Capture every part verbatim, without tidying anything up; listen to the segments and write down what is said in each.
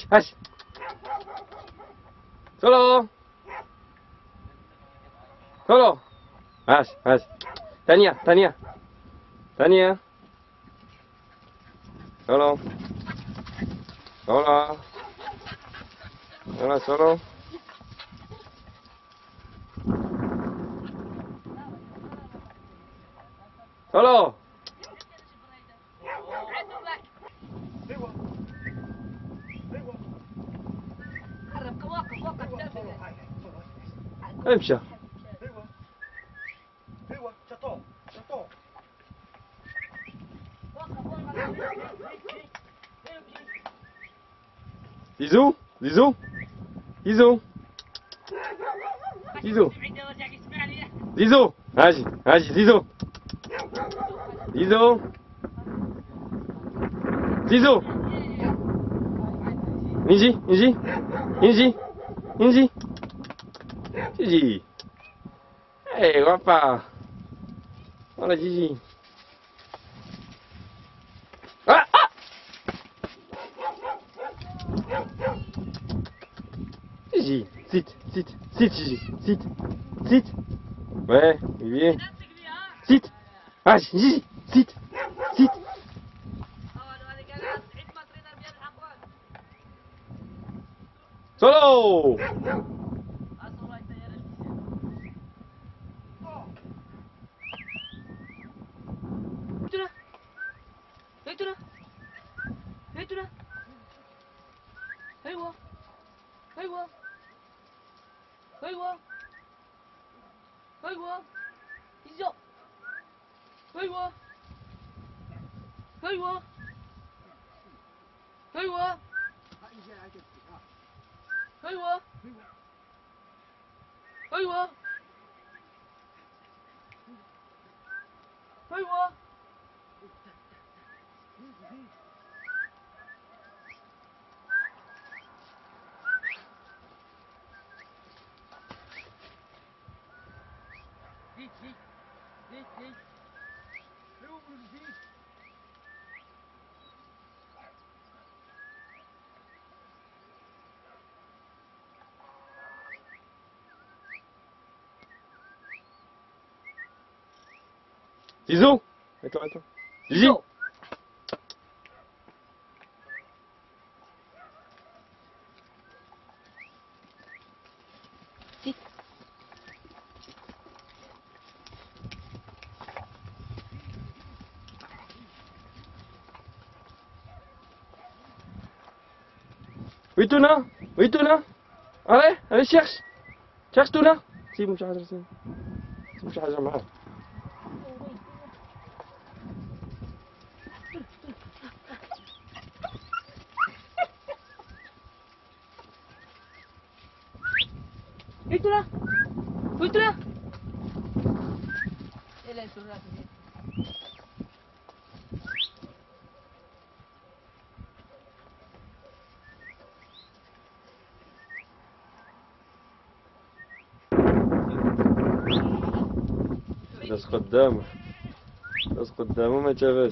هاش سولو سولو هاش هاش ثانية ثانية ثانية سولو سولو سولو سولو سولو امشى زيزو زيزو زيزو زيزو زيزو هاجي هاجي زيزو زيزو زيزو نجي نجي نجي نجي جيجي اي guapa hola Gigi ah ah Gigi sit sit sit Gigi sit sit ouais oui sit ah Gigi sit sit solo هاتنا هاتنا ايوه ايوه ايوه ايوه 이죠 ايوه ايوه ايوه ايوه ايوه ايوه زيد زيد زيد زيد زيد Zizou, attends, attends. Zizi. Sit. Oui, Tuna. Oui, Tuna. Allez, allez, cherche. cherche Tuna. سيب مش حاجة سيب. مش حاجة معاه. Oui, Tuna. Oui, Tuna. Elle est sur la télé. بس قدامه بس قدامه ما جابش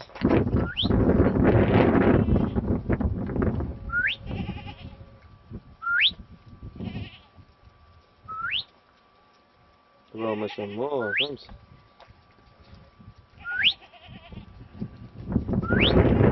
والله ما شاء الله خمسة